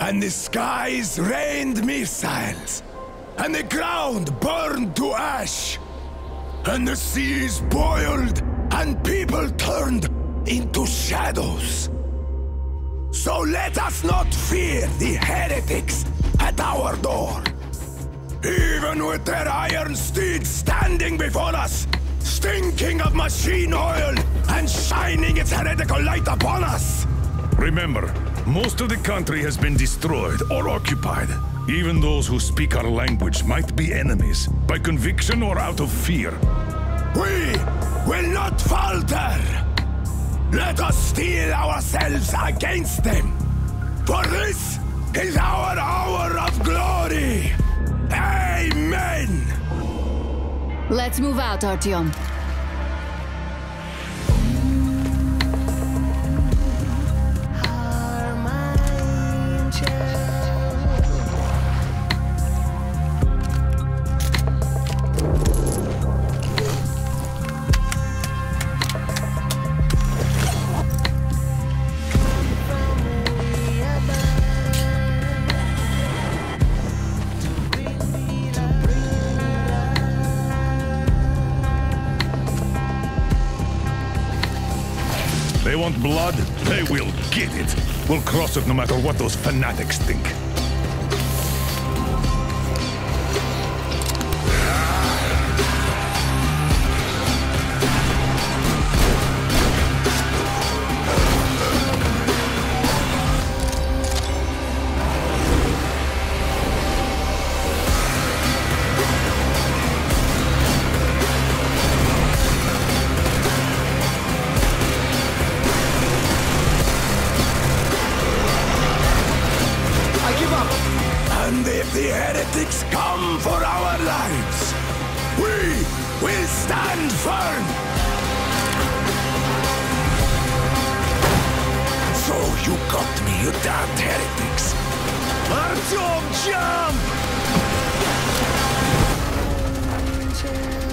and the skies rained missiles, and the ground burned to ash, and the seas boiled, and people turned into shadows. So let us not fear the heretics at our door. Even with their iron steeds standing before us, stinking of machine oil and shining its heretical light upon us. Remember, most of the country has been destroyed or occupied. Even those who speak our language might be enemies, by conviction or out of fear. We will not falter! Let us steel ourselves against them! For this is our hour of glory! Amen! Let's move out, Artyom. They want blood? They will get it. We'll cross it no matter what those fanatics think. And if the heretics come for our lives, we will stand firm! So you got me, you damned heretics! Artyom, jump!